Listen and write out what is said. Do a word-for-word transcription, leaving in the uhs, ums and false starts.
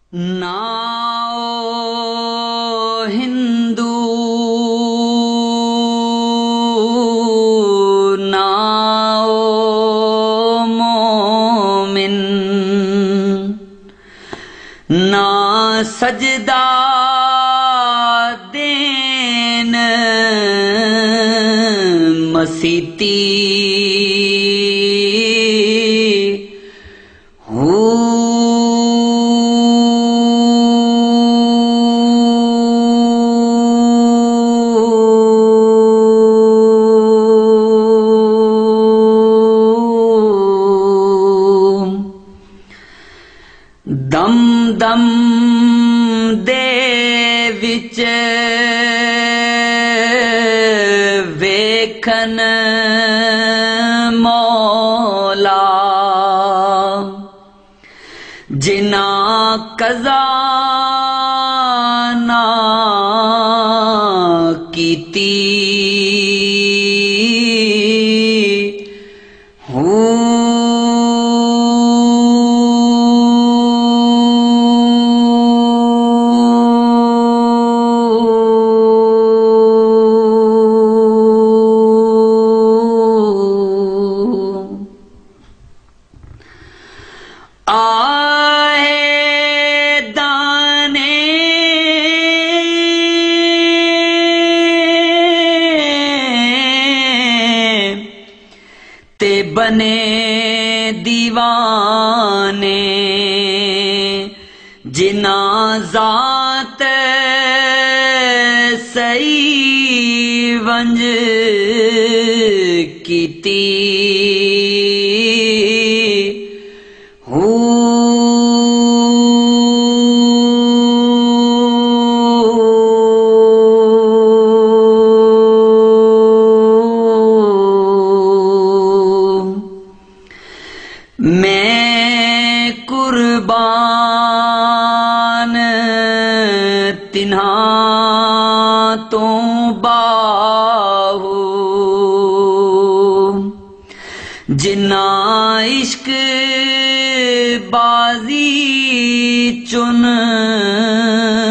नाओ हिंदू नाओ मोमिन ना सजदा देन मसीती दम दम दे विच वेखन मौला जिना कज़ा ना कीती बने दीवाने जिना जात सही वंज कीती मैं कुर्बान तिन्हा तो बाहू जिन्ना इश्क बाजी चुन